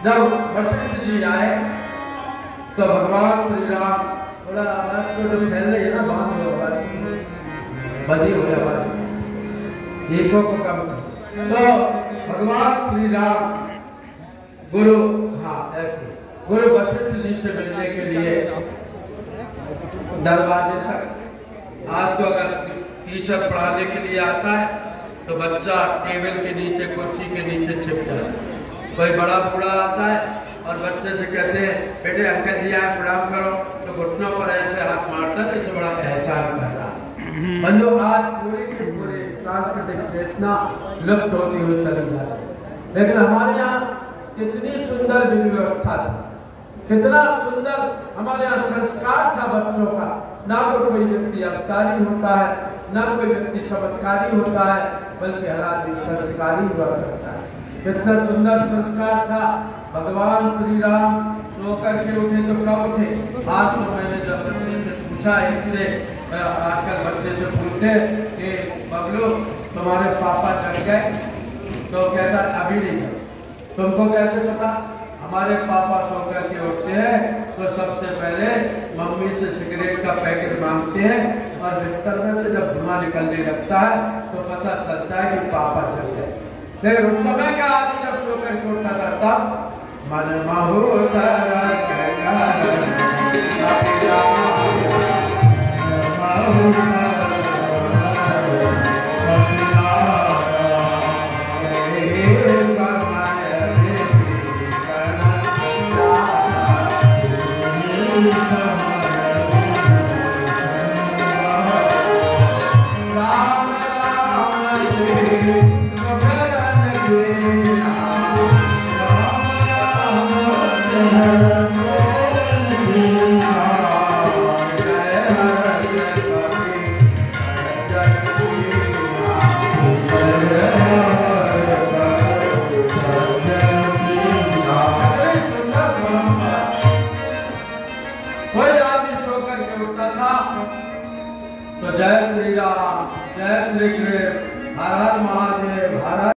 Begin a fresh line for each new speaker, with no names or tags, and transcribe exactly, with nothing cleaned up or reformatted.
जब वशिष्ठ जी आए तो भगवान श्री राम बोला तो जो फैल रही है ना बांध लो बदी हो गया देखो को कम कर तो भगवान श्री राम गुरु हाँ ऐसे गुरु वशिष्ठ जी से मिलने के लिए दरवाजे तक। आज तो अगर टीचर पढ़ाने के लिए आता है तो बच्चा टेबल के नीचे कुर्सी के नीचे छिप जाता है। कोई बड़ा बूढ़ा आता है और बच्चे से कहते हैं बेटे अंकल जी आए प्रणाम करो तो घुटनों पर ऐसे हाथ मारता है इससे बड़ा एहसान कर रहा है। बंधु आज पूरी की पूरी सांस्कृतिक चेतना लुप्त होती हुई चली जा रही है। लेकिन हमारे यहाँ कितनी सुंदर विधि व्यवस्था थी, कितना सुंदर हमारे यहाँ संस्कार था बच्चों का। ना तो कोई व्यक्ति अवतारी होता है ना कोई व्यक्ति चमत्कारी होता है बल्कि हर आदमी संस्कारी हुआ करता है। कितना सुंदर संस्कार था। भगवान श्री राम सो करके उठे तो कब उठे? आज तो मैंने जब बच्चे से पूछा एक से आकर बच्चे से पूछते कि बबलू तुम्हारे पापा चढ़ गए तो कहता अभी नहीं। तुमको कैसे पता? हमारे पापा सो करके उठते हैं तो सबसे पहले मम्मी से सिगरेट का पैकेट मांगते हैं और बिस्तर में से जब धुआं निकलने लगता है तो पता चलता है कि पापा चल गए। लेकिन उस समय का आदमी जब सो करके उठा करता मन तो जय श्री राम, जय श्री कृष्ण, हर हर महादेव, हर